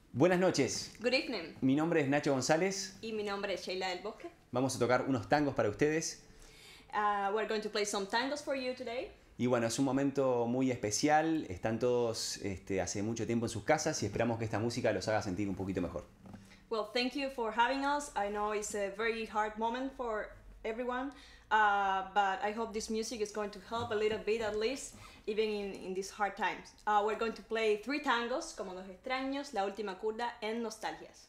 Buenas noches, Good evening. mi nombre es Nacho González. Y mi nombre es Sheila del Bosque. Vamos a tocar unos tangos para ustedes. We're going to play some tangos for you today. Y bueno, es un momento muy especial. Están todos hace mucho tiempo en sus casas y esperamos que esta música los haga sentir un poquito mejor. Well, thank you for having us. I know it's a very hard moment for everyone, but I hope this music is going to help a little bit at least, even in these hard times. We're going to play 3 tangos, como Dos Extraños, La Última Curda, and Nostalgias.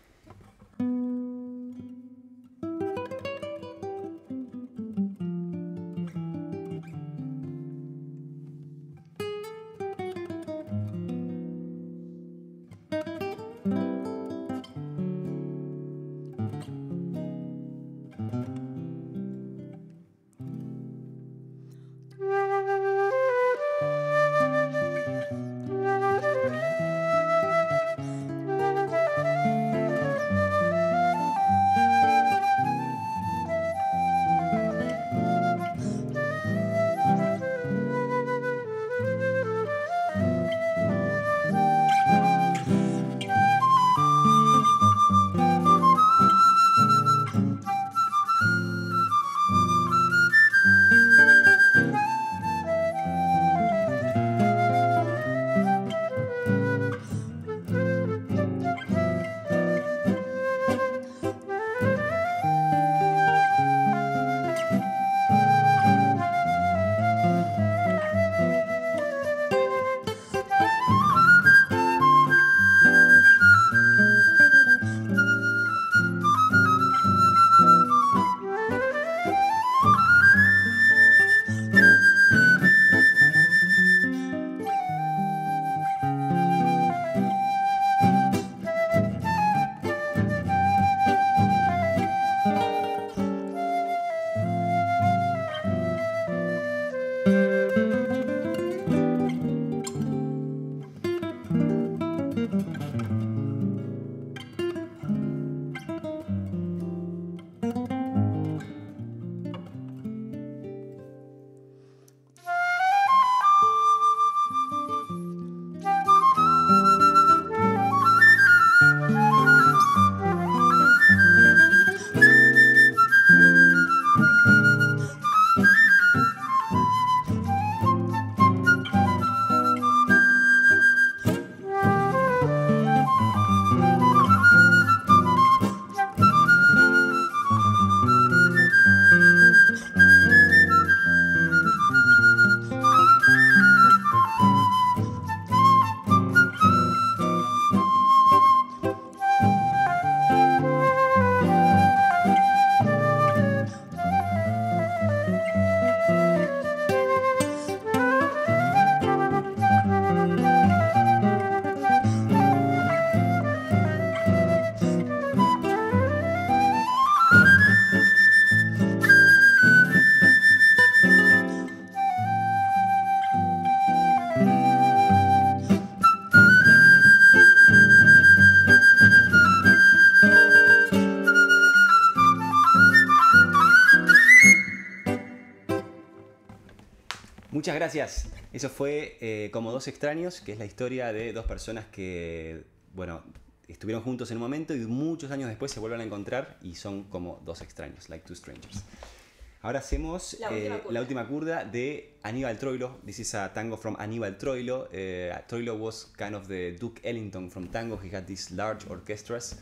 Muchas gracias. Eso fue Como Dos Extraños, que es la historia de dos personas que, bueno, estuvieron juntos en un momento y muchos años después se vuelven a encontrar y son como dos extraños, like two strangers. Ahora hacemos la última curda de Aníbal Troilo. This is a tango from Aníbal Troilo. Troilo was kind of the Duke Ellington from tango. He had these large orchestras.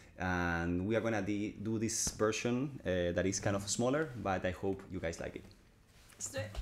And we are gonna do this version that is kind of smaller, but I hope you guys like it. Let's do it.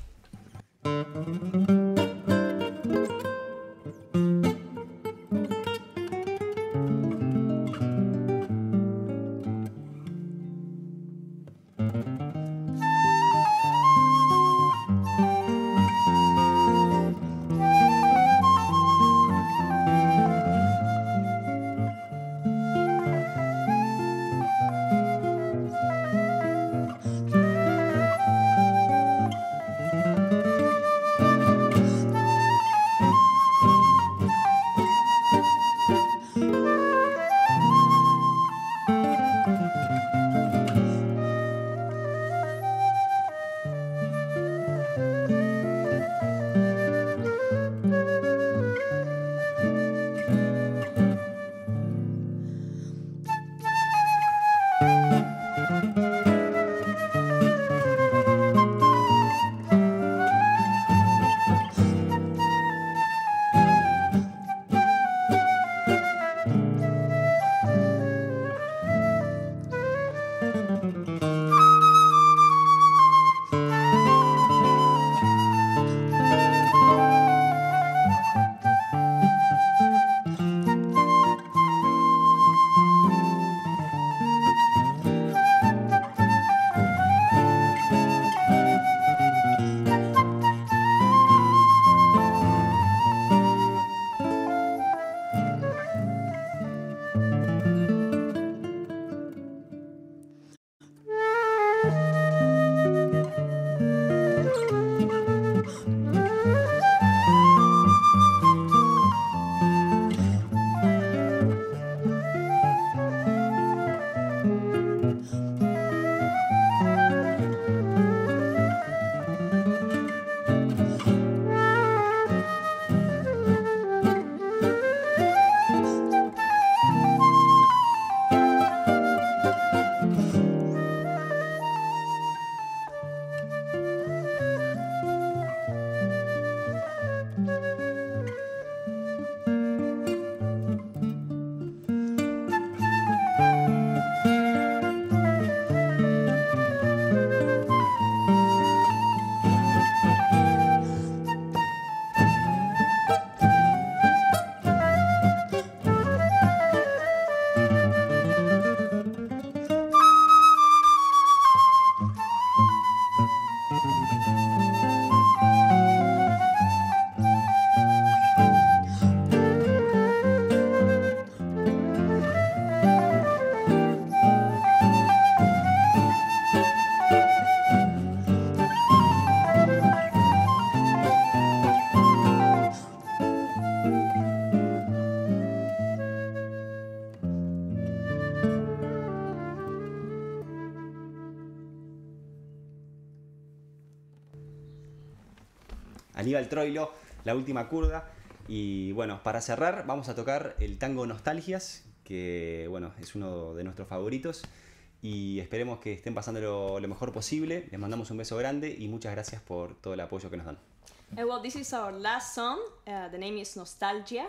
Aníbal Troilo, La Última Kurda. Y bueno, para cerrar vamos a tocar el tango Nostalgias, que bueno, es uno de nuestros favoritos. Y esperemos que estén pasando lo mejor posible. Les mandamos un beso grande y muchas gracias por todo el apoyo que nos dan. Well, this is our last song. The name is Nostalgia.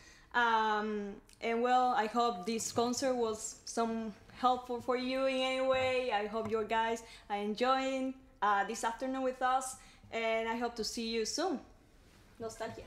And well, I hope this concert was some helpful for you in any way. I hope you guys are enjoying this afternoon with us. And I hope to see you soon. Nostalgias.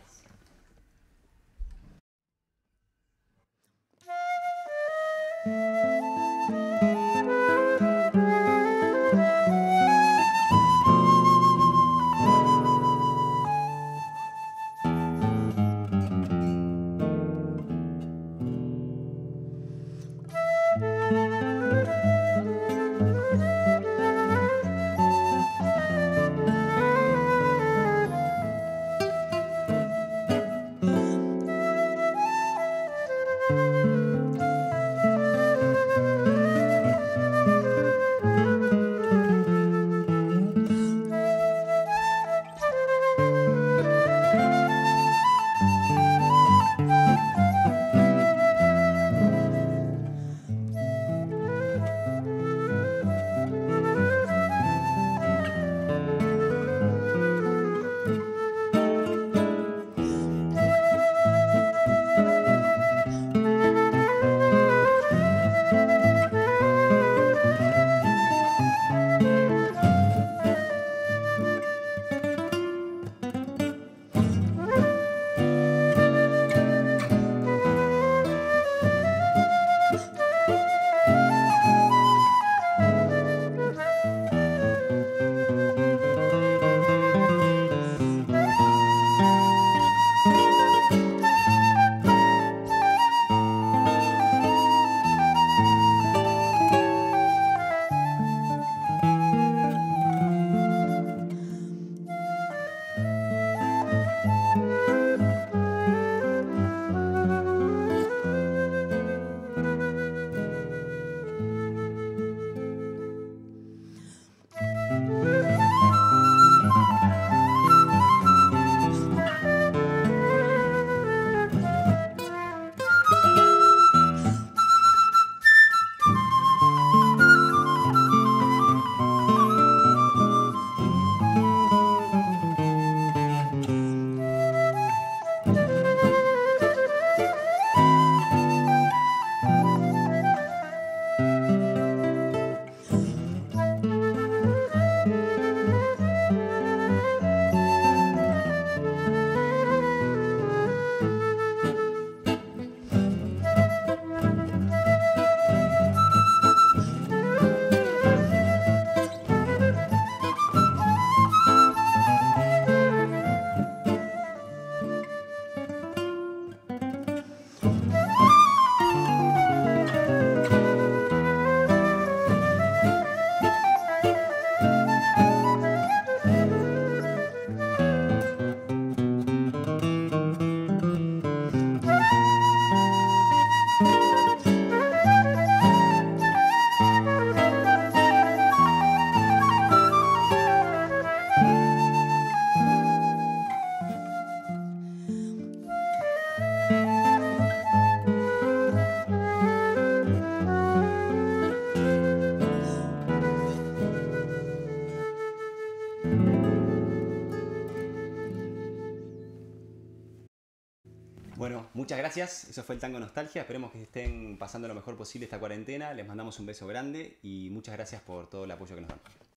Bueno, muchas gracias. Eso fue el Tango Nostalgia. Esperemos que estén pasando lo mejor posible esta cuarentena. Les mandamos un beso grande y muchas gracias por todo el apoyo que nos dan.